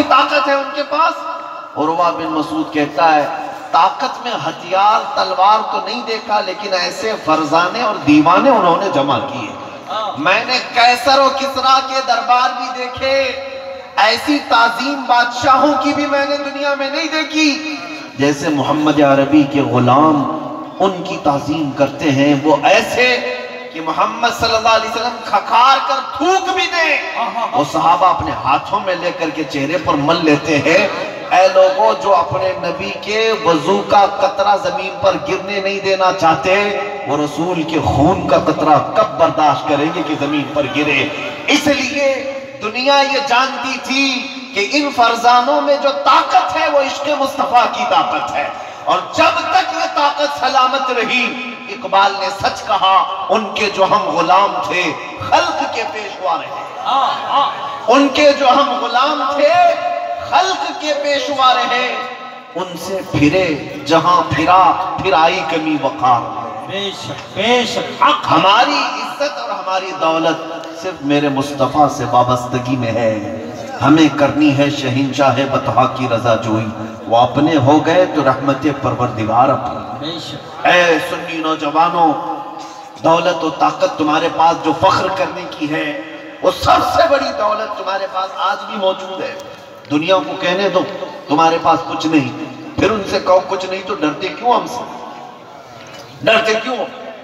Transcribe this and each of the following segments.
بڑی طاقت ہے ان کے پاس۔ عروہ بن مسعود کہتا ہے طاقت میں ہتھیار تلوار تو نہیں دیکھا، لیکن ایسے فرزانے اور دیوانے انہوں نے جمع کیے۔ میں نے قیصر و کسریٰ کے دربار بھی دیکھے، ایسی تعظیم بادشاہوں کی بھی میں نے دنیا میں نہیں دیکھی۔ جیسے محمد عربی کے غلام ان کی تعظیم کرتے ہیں، وہ ایسے کہ محمد صلی اللہ علیہ وسلم کھکار کر تھوک بھی دیں، وہ صحابہ اپنے ہاتھوں میں لے کر کے چہرے پر مل لیتے ہیں۔ اے لوگوں جو اپنے نبی کے وضو کا قطرہ زمین پر گرنے نہیں دینا چاہتے، وہ رسول کے خون کا قطرہ کب برداشت کریں گے کہ زمین پر گرے؟ اس لیے دنیا یہ جانتی تھی کہ ان فرزانوں میں جو طاقت ہے وہ عشق مصطفیٰ کی طاقت ہے، اور جب تک یہ طاقت سلامت رہی، اقبال نے سچ کہا، ان کے جو ہم غلام تھے خلق کے پیشوا رہے، ان کے جو ہم غلام تھے خلق کے پیشوا رہے، ان سے پھرے جہاں پھرا، پھر آئی کمی وقار۔ بے شک ہماری عزت اور ہماری دولت صرف میرے مصطفیٰ سے وابستگی میں ہے، ہمیں کرنی ہے شہنشاہ بطحا کی رضا جوئی، وہ اپنے ہو گئے تو رحمت پروردگار اپنی۔ اے سنی نوجوانوں، دولت و طاقت تمہارے پاس جو فخر کرنے کی ہے، وہ سب سے بڑی دولت تمہارے پاس آج بھی موجود ہے۔ دنیا کو کہنے دو تمہارے پاس کچھ نہیں، پھر ان سے کہو کچھ نہیں تو ڈرتے کیوں ہم سے؟ ڈرتے کیوں؟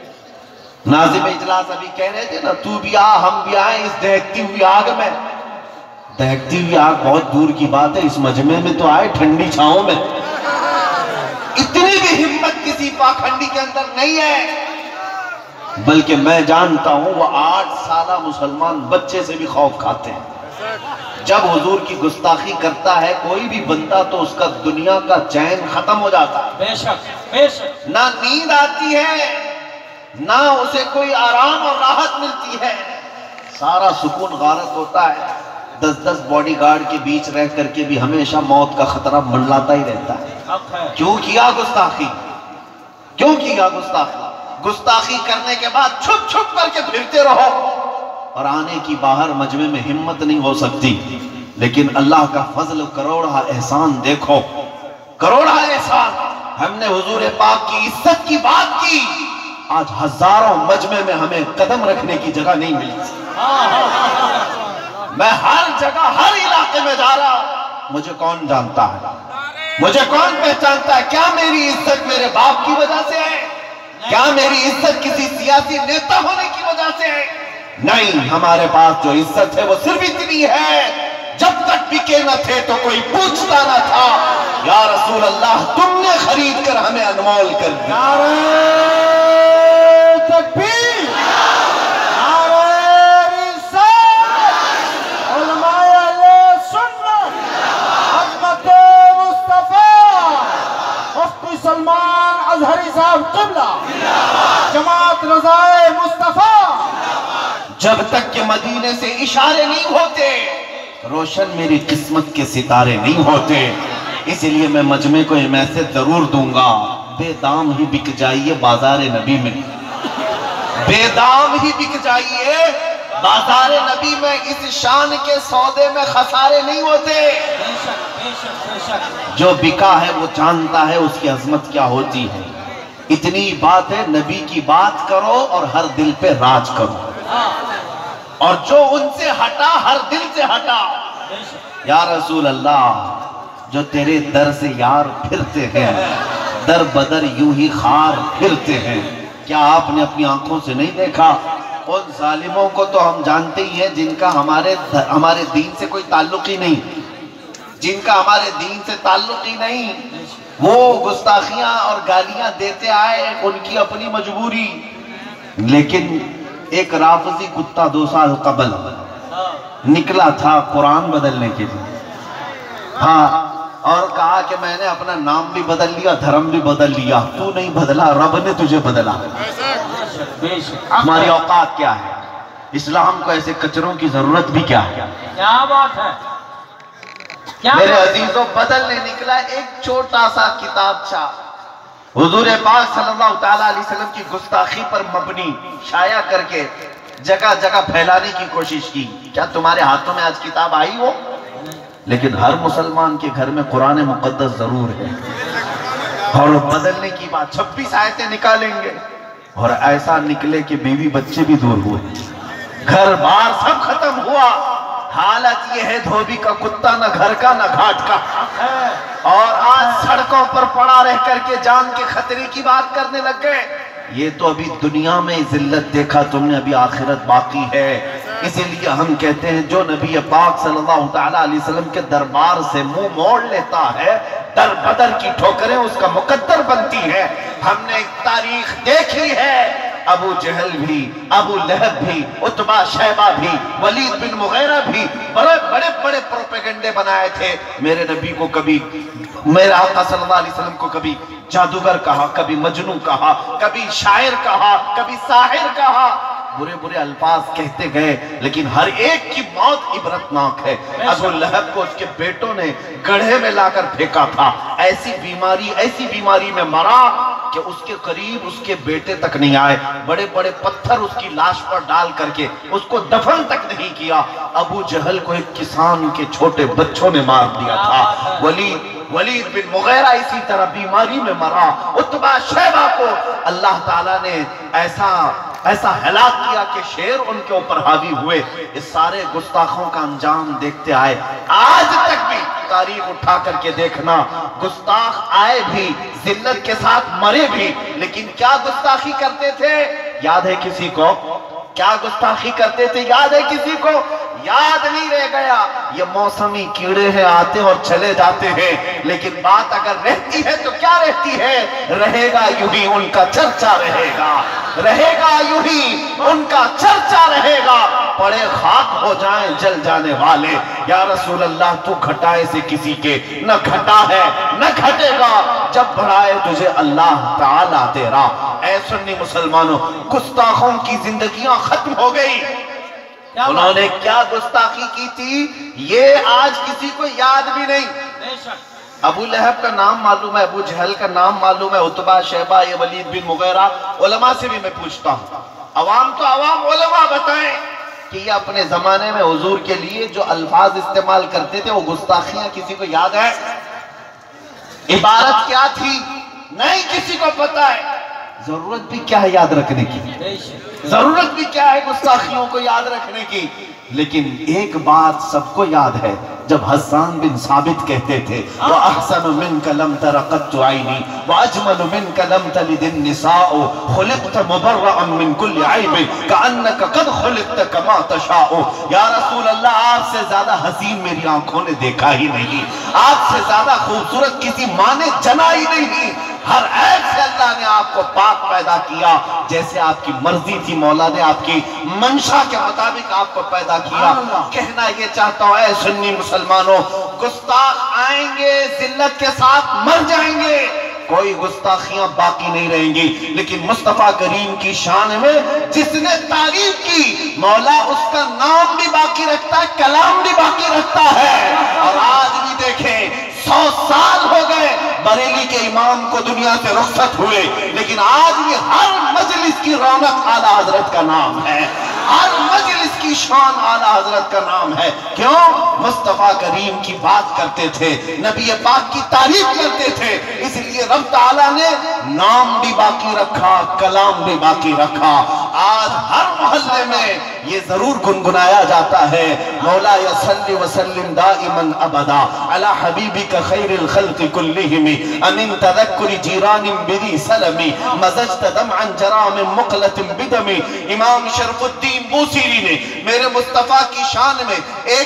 ناظم اجلاس ابھی کہہ رہے تھے نا، تو بھی آ ہم بھی آئیں اس دہکتی ہوئی آگ میں۔ دہکتی ہوئی آگ بہت دور کی بات ہے، اس مجمع میں تو آئے ٹھنڈی چھاؤں میں۔ اتنی بھی ہمت کسی پاکھنڈی کے اندر نہیں ہے، بلکہ میں جانتا ہوں وہ 8 سالہ مسلمان بچے سے بھی خوف کھاتے ہیں۔ جب حضور کی گستاخی کرتا ہے کوئی بھی بندہ تو اس کا دنیا کا چین ختم ہو جاتا ہے، بے شک نہ نیند آتی ہے، نہ اسے کوئی آرام اور راحت ملتی ہے، سارا سکون غارت ہوتا ہے۔ 10 باڈی گارڈ کے بیچ رہ کر کے بھی ہمیشہ موت کا خطرہ منڈلاتا ہی رہتا ہے۔ کیوں کیا گستاخی؟ کیوں کیا گستاخی؟ گستاخی کرنے کے بعد چھپ چھپ کر کے پھرتے رہو، اور آنے کی باہر مجمع میں ہمت نہیں ہو سکتی، لیکن اللہ کا فضل کروڑا احسان دیکھو، کروڑا احسان۔ ہم نے حضور پاک کی عزت کی بات کی، آج ہزاروں مجمع میں ہمیں قدم رکھنے کی جگہ نہیں ملتی۔ میں ہر جگہ ہر علاقے میں جا رہا ہوں، مجھے کون جانتا ہے، مجھے کون پہچانتا ہے؟ کیا میری عزت میرے باپ کی وجہ سے ہے؟ کیا میری عزت کسی سیاسی نیتا ہونے کی وجہ سے ہے؟ نہیں، ہمارے پاس جو عزت ہے وہ صرف اتنی ہے، جب تک بکے نہ تھے تو کوئی پوچھتا نہ تھا، یا رسول اللہ تم نے خرید کر ہمیں انمول کر دیا۔ نعرہ تکبیر، نعرہ رسالت، علماء اہل سنت، عظمت مصطفیٰ، مفتی سلمان ازہری صاحب قبلہ، جماعت رضائے مصطفیٰ۔ جب تک کہ مدینے سے اشارے نہیں ہوتے، روشن میری قسمت کے ستارے نہیں ہوتے، اس لیے میں مجمع کو یہ میسج ضرور دوں گا، بے دام ہی بک جائیے بازار نبی میں، بے دام ہی بک جائیے بازار نبی میں، اس شان کے سودے میں خسارے نہیں ہوتے۔ جو بکا ہے وہ جانتا ہے اس کی عظمت کیا ہوتی ہے۔ اتنی بات ہے، نبی کی بات کرو اور ہر دل پہ راج کرو، اور جو ان سے ہٹا ہر دل سے ہٹا۔ یا رسول اللہ جو تیرے در سے یار پھرتے ہیں، در بدر یوں ہی خار پھرتے ہیں، کیا آپ نے اپنی آنکھوں سے نہیں دیکھا؟ ان ظالموں کو تو ہم جانتے ہی ہیں جن کا ہمارے دین سے کوئی تعلق ہی نہیں، جن کا ہمارے دین سے تعلق ہی نہیں، وہ گستاخیاں اور گالیاں دیتے آئے، ان کی اپنی مجبوری۔ لیکن ایک رافضی کتا 2 سال قبل نکلا تھا قرآن بدلنے کے لیے، ہاں، اور کہا کہ میں نے اپنا نام بھی بدل لیا، دھرم بھی بدل لیا، تو نہیں بدلا، رب نے تجھے بدلا۔ ہماری اوقات کیا ہے؟ اسلام کو ایسے کچروں کی ضرورت بھی کیا ہے؟ کیا بات ہے؟ میرے عزیزوں، بدلنے نکلا ایک چھوٹا سا کتابچہ، حضور پاک صلی اللہ تعالیٰ علیہ وسلم کی گستاخی پر مبنی شائع کر کے جگہ جگہ پھیلانے کی کوشش کی۔ کیا تمہارے ہاتھوں میں آج کتاب آئی ہو؟ لیکن ہر مسلمان کے گھر میں قرآن مقدس ضرور ہے، اور بدلنے کی بات 26 آیتیں نکالیں گے اور ایسا نکلے کہ بیوی بچے بھی دور ہوئے، گھر بار سب ختم ہوا۔ حالت یہ ہے دھوبی کا کتا، نہ گھر کا نہ گھاٹ کا، اور آج سڑکوں پر پڑا رہ کر کے جان کے خطرے کی بات کرنے لگ گئے۔ یہ تو ابھی دنیا میں ذلت دیکھا تم نے، ابھی آخرت باقی ہے۔ اسی لیے ہم کہتے ہیں جو نبی پاک صلی اللہ تعالیٰ علیہ وسلم کے دربار سے منہ موڑ لیتا ہے، در بدر کی ٹھوکریں اس کا مقدر بنتی ہے۔ ہم نے ایک تاریخ دیکھی ہے، ابو جہل بھی، ابو لہب بھی، عتبہ شیبہ بھی، ولید بن مغیرہ بھی بڑے بڑے بڑے پروپیگنڈے بنائے تھے۔ میرے نبی کو کبھی، میرے آقا صلی اللہ علیہ وسلم کو کبھی جادوگر کہا، کبھی مجنون کہا، کبھی شاعر کہا، کبھی ساحر کہا، برے برے الفاظ کہتے گئے، لیکن ہر ایک کی موت عبرتناک ہے۔ ابو لہب کو اس کے بیٹوں نے گڑھے میں لا کر پھینکا تھا، ایسی بیماری میں مرا کہ اس کے قریب اس کے بیٹے تک نہیں آئے، بڑے بڑے پتھر اس کی لاش پر ڈال کر کے اس کو دفن تک نہیں کیا۔ ابو جہل کو ایک کسان کے چھوٹے بچوں نے مار دیا تھا۔ ولید بن مغیرہ اسی طرح بیماری میں مرا۔ عتبہ شیبہ کو اللہ تعالیٰ نے ایسا ہلاک کیا کہ شیر ان کے اوپر حاوی ہوئے۔ اس سارے گستاخوں کا انجام دیکھتے آئے، آج تک بھی تاریخ اٹھا کر کے دیکھنا، گستاخ آئے بھی، ذلت کے ساتھ مرے بھی، لیکن کیا گستاخی کرتے تھے یاد ہے کسی کو؟ کیا گستاخی کرتے تھے یاد ہے کسی کو؟ یاد نہیں رہ گیا۔ یہ موسمی کیڑے ہیں، آتے اور چلے جاتے ہیں، لیکن بات اگر رہتی ہے تو کیا رہتی ہے؟ رہے گا یوں ہی ان کا چرچا رہے گا، رہے گا یوں ہی ان کا چرچا رہے گا، پڑے خاک ہو جائیں جل جانے والے۔ یا رسول اللہ تو گھٹائے سے کسی کے نہ گھٹا ہے نہ گھٹے گا، جب بڑھائے تجھے اللہ تعالیٰ تیرا۔ اے سنی مسلمانوں، گستاخوں کی زندگیاں ختم ہو گئی۔ انہوں نے کیا گستاخی کی تھی یہ آج کسی کو یاد بھی نہیں۔ ابو لہب کا نام معلوم ہے، ابو جہل کا نام معلوم ہے، عتبہ شیبہ، یہ ولید بن مغیرہ۔ علماء سے بھی میں پوچھتا ہوں، عوام تو عوام، علماء بتائیں کہ یہ اپنے زمانے میں حضور کے لیے جو الفاظ استعمال کرتے تھے وہ گستاخیاں کسی کو یاد ہے؟ عبارت کیا تھی؟ نہیں کسی کو پتا ہے۔ ضرورت بھی کیا ہے یاد رکھنے کی؟ ضرورت بھی کیا ہے گستاخیوں کو یاد رکھنے کی؟ لیکن ایک بات سب کو یاد ہے، جب حسان بن ثابت کہتے تھے وَأَحْسَنُ مِنْكَ لَمْ تَرَ قَطُّ عَيْنِي وَأَجْمَلُ مِنْكَ لَمْ تَلِدِ النِّسَاءُ خُلِقْتَ مُبَرَّأً مِنْ كُلِّ عَيْبٍ كَأَنَّكَ قَدْ خُلِقْتَ كَمَا تَشَاءُ۔ یا رسول اللہ، آپ سے زیادہ حسین میری آنکھوں نے دیکھا ہی نہیں، آپ سے زیادہ خوبصورت کسی ماں نے جنا ہی نہیں، ہر عیب سے اللہ نے آپ کو پاک پیدا کیا، جیسے آپ کی مرضی تھی مولا نے آپ کی منشا کے مطابق آپ کو پیدا کیا۔ کہنا یہ چاہتا ہوں اے سنی مسلمانوں، گستاخ آئیں گے، ذلت کے ساتھ مر جائیں گے، کوئی گستاخیاں باقی نہیں رہیں گی، لیکن مصطفیٰ کریم کی شان میں جس نے تعریف کی مولا اس کا نام بھی باقی رکھتا ہے، کلام بھی باقی رکھتا ہے۔ اور آج بھی دیکھیں 100 سال ہو گئے بریلی کے امام کو دنیا سے رخصت ہوئے، لیکن آج بھی ہر مجلس کی رونق اعلیٰ حضرت کا نام ہے، ہر مجلس کی شان اعلیٰ حضرت کا نام ہے۔ کیوں؟ مصطفیٰ کریم کی بات کرتے تھے، نبی پاک کی تعریف کرتے تھے، اس لیے رب تعالیٰ نے نام بھی باقی رکھا، کلام بھی باقی رکھا۔ آج ہر محلے میں یہ ضرور گنگنایا جاتا ہے، مولا صلی وسلم دائما ابدا علی حبیبک خیر الخلق کلہم امن تذکر جیران بذی سلمی مزجت دمعا جرام مقلت بدمی۔ امام شرف الدین بوسیری نے میرے مصطفیٰ کی شان میں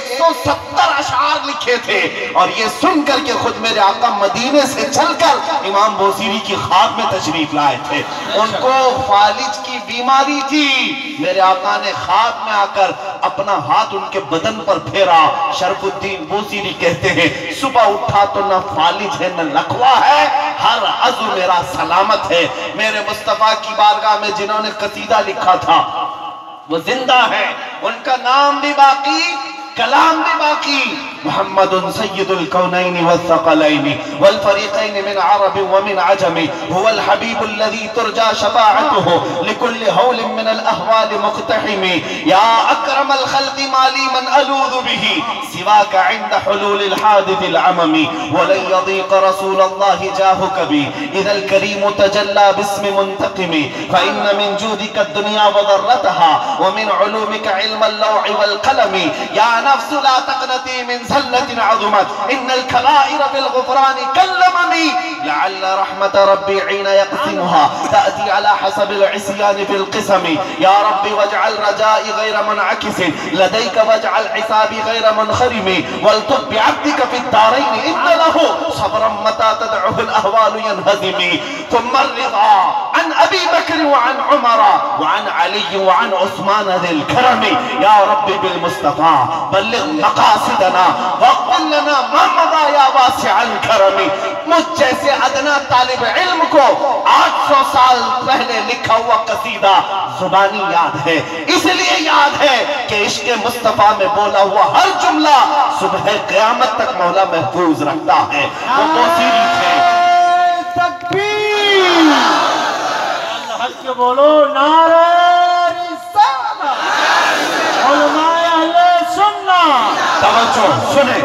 170 اشعار لکھے تھے، اور یہ سن کر کے خود میرے آقا مدینے سے چل کر امام بوسیری کی خواب میں تشریف لائے تھے۔ ان کو فالج کی بیماری تھی، میرے آقا نے خواب میں آ کر اپنا ہاتھ ان کے بدن پر پھیرا۔ شرف الدین بوسیری کہتے ہیں صبح اٹھا تو نہ فالج ہے نہ لقوہ ہے، ہر عضو میرا سلامت ہے۔ میرے مصطفیٰ کی بارگاہ میں جنہوں نے قصیدہ لکھا تھا وہ زندہ ہے، ان کا نام بھی باقی، کلام بھی باقی۔ محمد سید الکونین والثقلین والفریقین من عرب ومن عجم هو الحبیب الذي ترجى شفاعته لكل هول من الاهوال مقتحم یا اکرم الخلق ما لي من الوذ به سواك عند حلول الحادث العمم ولن يضيق رسول الله جاهك بي اذا الكريم تجلى باسم منتقم فان من جودك الدنيا وضرتها ومن علومك علم اللوح والقلم يا نفس لا تقنطي من زلة عظمت ان الكبائر بالغفران كاللمم لعل رحمة ربي حين يقسمها تأتي على حسب العصيان في القسم يا ربي واجعل رجائي غير منعكس لديك واجعل حسابي غير منخرم والطب بعبدك في الدارين إن له صبرا متى تدعه الأهوال ينهزم ثم الرضا عن أبي بكر وعن عمر وعن علي وعن عثمان ذي الكرم يا رب بالمصطفى بلغ مقاصدنا واغفر لنا ما مضى يا واسع الكرم مجھ جیسے ادنا طالب علم کو 800 سال پہلے لکھا ہوا قصیدہ زبانی یاد ہے، اس لیے یاد ہے کہ عشق مصطفیٰ میں بولا ہوا ہر جملہ صبح قیامت تک مولا محفوظ رکھتا ہے۔ وہ موسیقی تھے تکبیر، حق کے بولو نعرہ رسالہ، علماء اہل سنت، توجہ سنیں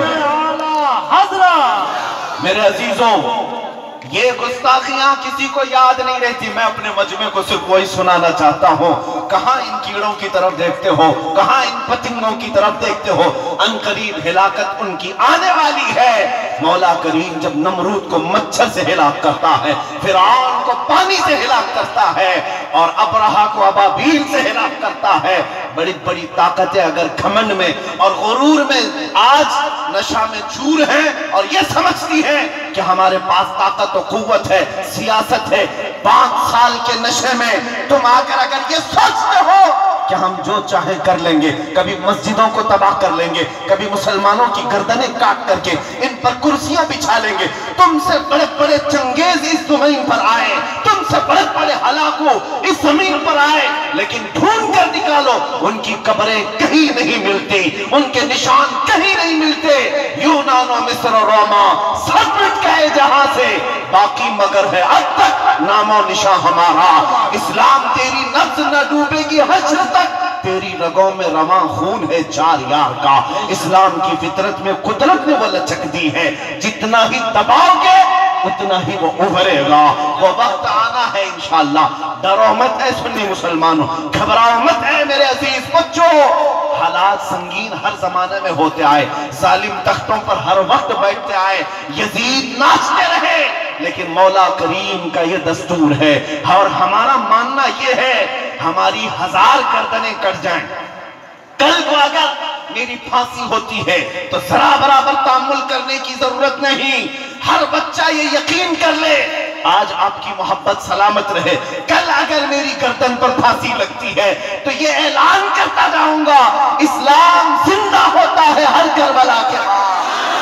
حضرت میرے عزیزوں، یہ گستاخیاں کسی کو یاد نہیں رہتی، میں اپنے مجمع کو صرف وہی سنانا چاہتا ہوں۔ کہاں ان کیڑوں کی طرف دیکھتے ہو، کہاں ان پتنگوں کی طرف دیکھتے ہو، ان قریب ہلاکت ان کی آنے والی ہے۔ مولا کریم جب نمرود کو مچھر سے ہلاک کرتا ہے، فرعون کو پانی سے ہلاک کرتا ہے، اور ابرہہ کو ابابیل سے ہلاک کرتا ہے، بڑی بڑی طاقتیں اگر گھمنڈ میں اور غرور میں آج نشہ میں چور ہیں اور یہ سمجھتی ہیں کہ ہمارے پاس طاقت و قوت ہے، سیاست ہے، 5 سال کے نشے میں تم آ کر اگر یہ سوچتے ہو کہ ہم جو چاہیں کر لیں گے، کبھی مسجدوں کو تباہ کر لیں گے، کبھی مسلمانوں کی گردنیں کاٹ کر کے ان پر کرسیاں بچھا لیں گے، تم سے بڑے بڑے چنگیز اس زمین پر آئے، تم سے بڑے بڑے ہلاکو اس زمین پر آئے، لیکن ڈھونڈ کر نکالو ان کی قبریں کہیں نہیں ملتی، ان کے نشان کہیں نہیں ملتے۔ یونان و مصر و روما سب مٹ گئے جہاں سے، باقی مگر ہے اب تک نام و نشان ہمارا۔ اسلام تیری نفس نہ ڈوبے گی حشر تک، تیری رگوں میں رواں خون ہے 4 یار کا۔ اسلام کی فطرت میں قدرت نے وہ لچک دی ہے، جتنا ہی دباؤ گے اتنا ہی وہ ابھرے گا۔ وہ وقت آنا ہے انشاءاللہ۔ ڈرو مت ہے سنی مسلمانوں، گھبراؤ مت ہے میرے عزیز بچوں۔ حالات سنگین ہر زمانے میں ہوتے آئے، ظالم تختوں پر ہر وقت بیٹھتے آئے، یزید ناچتے رہے، لیکن مولا کریم کا یہ دستور ہے، اور ہمارا ماننا یہ ہے ہماری 1000 گردنیں کٹ جائیں، کل کو اگر میری پھانسی ہوتی ہے تو ذرا برابر تعامل کرنے کی ضرورت نہیں۔ ہر بچہ یہ یقین کر لے آج آپ کی محبت سلامت رہے، کل اگر میری گردن پر پھانسی لگتی ہے تو یہ اعلان کرتا جاؤں گا اسلام زندہ ہوتا ہے ہر کربلا کے بعد۔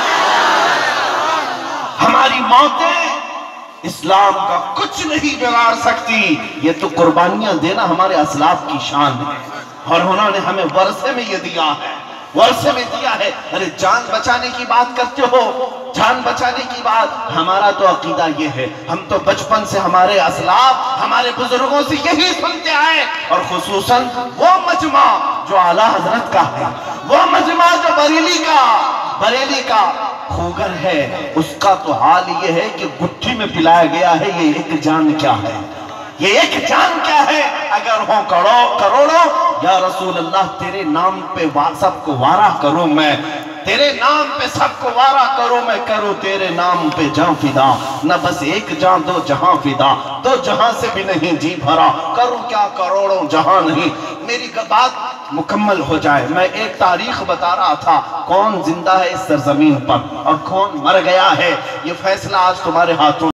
ہماری موتیں اسلام کا کچھ نہیں بگاڑ سکتی، یہ تو قربانیاں دینا ہمارے اسلاف کی شان ہے، اور انہوں نے ہمیں ورثے میں یہ دیا ہے، ورثے میں دیا ہے۔ ارے جان بچانے کی بات کرتے ہو، جان بچانے کی بات، ہمارا تو عقیدہ یہ ہے، ہم تو بچپن سے ہمارے اسلاف ہمارے بزرگوں سے یہی سنتے آئے، اور خصوصاً وہ مجمع جو اعلیٰ حضرت کا ہے، وہ مجمع جو بریلی کا خوگر ہے، اس کا تو حال یہ ہے کہ گٹھی میں پلایا گیا ہے یہ ایک جان کیا ہے، یہ ایک جان کیا ہے۔ اگر ہوں کروڑوں یا رسول اللہ تیرے نام پہ سب کو وارہ کروں میں، تیرے نام پہ سب کو وارہ کروں میں، کروں تیرے نام پہ جان فدا، نہ بس ایک جان 2 جہاں فدا، 2 جہاں سے بھی نہیں جی بھرا، کروں کیا کروڑوں جہاں نہیں۔ میری بات مکمل ہو جائے، میں ایک تاریخ بتا رہا تھا، کون زندہ ہے اس سرزمین پر اور کون مر گیا ہے، یہ فیصلہ آج تمہارے ہاتھوں